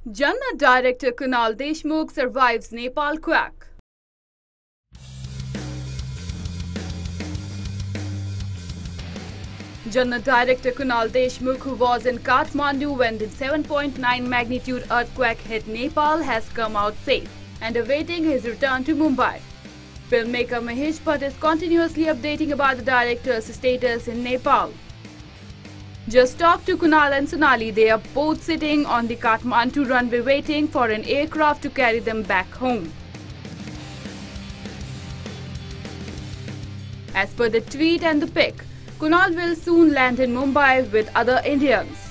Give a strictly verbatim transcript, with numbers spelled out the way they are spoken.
Jannat director Kunal Deshmukh survives Nepal quake. Jannat director Kunal Deshmukh, who was in Kathmandu when the seven point nine magnitude earthquake hit Nepal, has come out safe and awaiting his return to Mumbai. Filmmaker Mahesh Bhatt is continuously updating about the director's status in Nepal. Just talk to Kunal and Sonali. They are both sitting on the Kathmandu runway waiting for an aircraft to carry them back home. As per the tweet and the pic, Kunal will soon land in Mumbai with other Indians.